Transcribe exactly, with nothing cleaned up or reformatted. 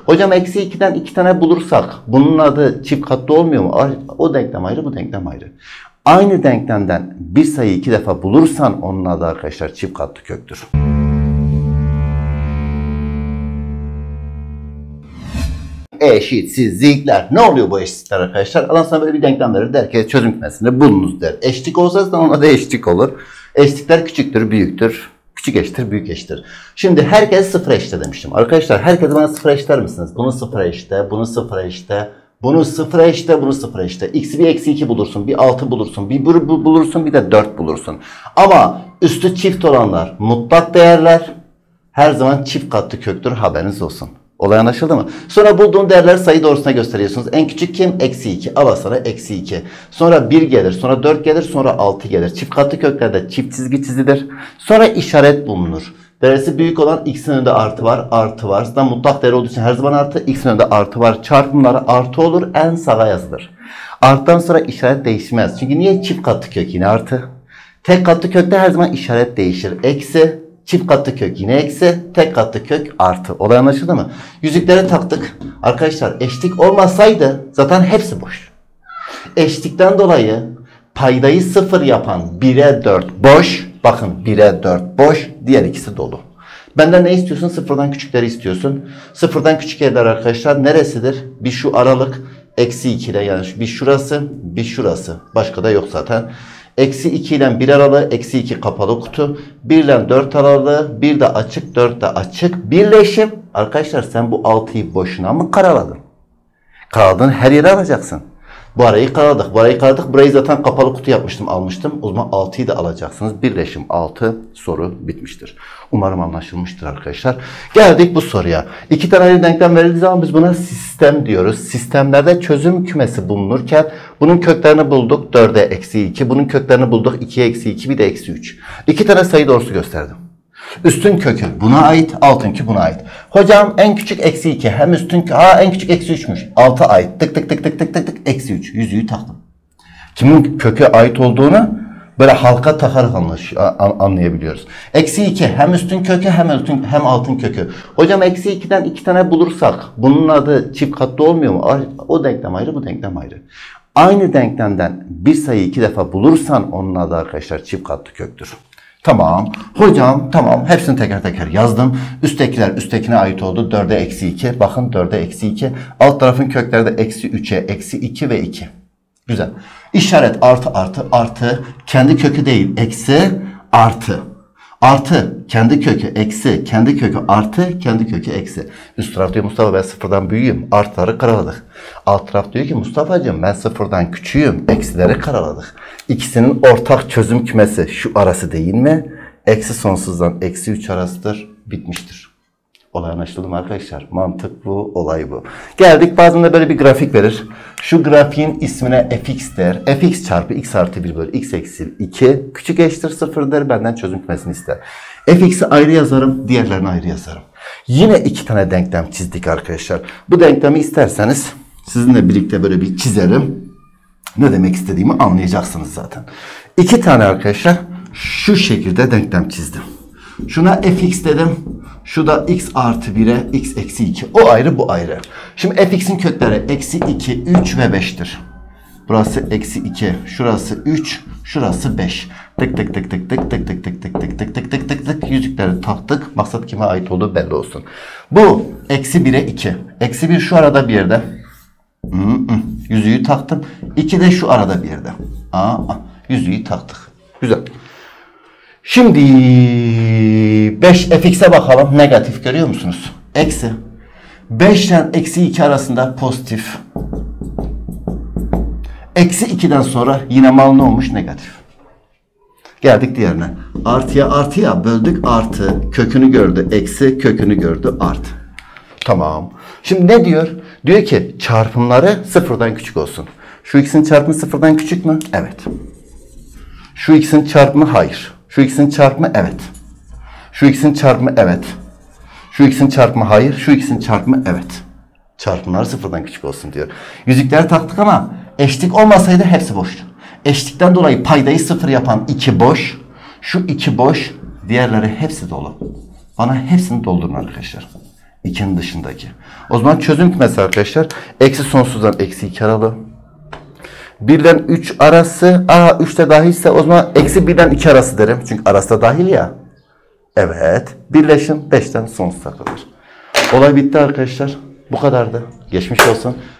Hocam eksi ikiden iki tane bulursak bunun adı çift katlı olmuyor mu? O denklem ayrı, bu denklem ayrı. Aynı denklemden bir sayıyı iki defa bulursan onun adı arkadaşlar çift katlı köktür. Eşitsizlikler. Ne oluyor bu eşitsizlikler arkadaşlar? Adam sana böyle bir denklem verir, der ki çözüm kümesinde bulunuz der. Eşitlik olsa zaten ona da eşitlik olur. Eşitlikler küçüktür, büyüktür. Küçük eşittir, büyük eşittir. Şimdi herkes sıfır eşite demiştim. Arkadaşlar herkes bana sıfır eşitler misiniz? Bunu sıfır eşite, bunu sıfır eşite, bunu sıfır eşite, bunu sıfır eşite. X'i bir eksi iki bulursun, bir altı bulursun, bir bulursun, bir de dört bulursun. Ama üstü çift olanlar mutlak değerler her zaman çift katlı köktür, haberiniz olsun. Olay anlaşıldı mı? Sonra bulduğun değerleri sayı doğrusuna gösteriyorsunuz. En küçük kim? Eksi iki. Al sana eksi iki. Sonra bir gelir. Sonra dört gelir. Sonra altı gelir. Çift katlı köklerde çift çizgi çizilir. Sonra işaret bulunur. Değerisi büyük olan x'in önünde artı var. Artı var. Zaten mutlak değer olduğu için her zaman artı. X'in önünde artı var. Çarpımları artı olur. En sağa yazılır. Arttan sonra işaret değişmez. Çünkü niye? Çift katlı kök yine artı. Tek katlı kökte her zaman işaret değişir. Eksi. Çift katlı kök yine eksi, tek katlı kök artı. Olay anlaşıldı mı? Yüzükleri taktık. Arkadaşlar eşitlik olmasaydı zaten hepsi boş. Eşitlikten dolayı paydayı sıfır yapan bire dört boş. Bakın bire dört boş. Diğer ikisi dolu. Benden ne istiyorsun? Sıfırdan küçükleri istiyorsun. Sıfırdan küçük yerler arkadaşlar neresidir? Bir şu aralık eksi iki ile, yani bir şurası bir şurası. Başka da yok zaten. Eksi iki ile bir aralığı, eksi iki kapalı kutu, bir ile dört aralığı, bir de açık, dört de açık. Birleşim. Arkadaşlar sen bu altıyı boşuna mı karaladın? Karaladığın her yere alacaksın. Bu arayı karaladık. Bu arayı karaladık. Burayı zaten kapalı kutu yapmıştım, almıştım. O zaman altıyı da alacaksınız. Birleşim altı, soru bitmiştir. Umarım anlaşılmıştır arkadaşlar. Geldik bu soruya. İki tane ayrı denklem verildiği zaman biz buna sistem diyoruz. Sistemlerde çözüm kümesi bulunurken bunun köklerini bulduk. dörde eksi iki. Bunun köklerini bulduk. ikiye eksi iki, bir de eksi üç. İki tane sayı doğrusu gösterdim. Üstün kökü buna ait, altın kökü buna ait. Hocam en küçük eksi iki, hem üstün kökü, ha en küçük eksi üçmüş. altıya ait. Tık tık tık tık tık tık tık eksi üç. Yüzüğü taktım. Kimin köke ait olduğunu böyle halka takarak anlaş, an, anlayabiliyoruz. Eksi iki hem üstün kökü hem üstün, hem altın kökü. Hocam eksi ikiden iki tane bulursak bunun adı çift katlı olmuyor mu? O denklem ayrı, bu denklem ayrı. Aynı denklemden bir sayıyı iki defa bulursan onun adı arkadaşlar çift katlı köktür. Tamam. Hocam tamam. Hepsini teker teker yazdım. Üsttekiler üsttekine ait oldu. dörde eksi iki. Bakın dörde eksi iki. Alt tarafın kökleri de eksi üçe eksi iki ve iki. Güzel. İşaret artı artı artı. Kendi kökü değil. Eksi artı. Artı kendi kökü eksi. Kendi kökü artı. Kendi kökü eksi. Üst taraf diyor Mustafa ben sıfırdan büyüğüm. Artıları karaladık. Alt taraf diyor ki Mustafa'cığım ben sıfırdan küçüğüm. Eksileri karaladık. İkisinin ortak çözüm kümesi şu arası değil mi? Eksi sonsuzdan eksi üç arasıdır. Bitmiştir. Olay anlaşıldı mı arkadaşlar? Mantık bu, olay bu. Geldik bazen de böyle bir grafik verir. Şu grafiğin ismine fx der. Fx çarpı x artı bir bölü x eksi iki küçük eşittir sıfır der. Benden çözüm kümesini ister. Fx'i ayrı yazarım, diğerlerini ayrı yazarım. Yine iki tane denklem çizdik arkadaşlar. Bu denklemi isterseniz sizinle birlikte böyle bir çizerim. Ne demek istediğimi anlayacaksınız zaten. İki tane arkadaşlar şu şekilde denklem çizdim. Şuna fx dedim. Şu da x artı bire x eksi iki. O ayrı, bu ayrı. Şimdi fx'in kökleri eksi iki, üç ve beş'tir. Burası eksi iki, şurası üç, şurası beş. Tık tık tık tık tık tık tık tık tık tık tık tık tık tık tık yüzükleri taktık. Maksat kime ait olduğu belli olsun. Bu eksi bire iki. Eksi bir şu arada bir yerde. Yüzüğü taktım. iki de şu arada bir yerde. Aa, yüzüğü taktık. Güzel. Şimdi beş fx'e bakalım. Negatif görüyor musunuz? Eksi. beş ile eksi iki arasında pozitif. Eksi iki'den sonra yine mal ne olmuş? Negatif. Geldik diğerine. Artıya artıya böldük artı. Kökünü gördü eksi, kökünü gördü artı. Tamam. Şimdi ne diyor? Diyor ki çarpımları sıfırdan küçük olsun. Şu x'in çarpımı sıfırdan küçük mü? Evet. Şu x'in çarpımı hayır. Şu x'in çarpımı evet. Şu x'in çarpımı evet. Şu x'in çarpımı hayır. Şu x'in çarpımı evet. Çarpımları sıfırdan küçük olsun diyor. Yüzükleri taktık ama eşlik olmasaydı hepsi boştu. Eşlikten dolayı paydayı sıfır yapan iki boş. Şu iki boş. Diğerleri hepsi dolu. Bana hepsini doldurun arkadaşlar. ikinin dışındaki. O zaman çözüm kümesi arkadaşlar. Eksi sonsuzdan eksi iki aralı. birden üç arası. Aa üç de dahilse o zaman eksi birden iki arası derim. Çünkü arası da dahil ya. Evet. Birleşim beşten sonsuza kadar. Olay bitti arkadaşlar. Bu kadardı. Geçmiş olsun.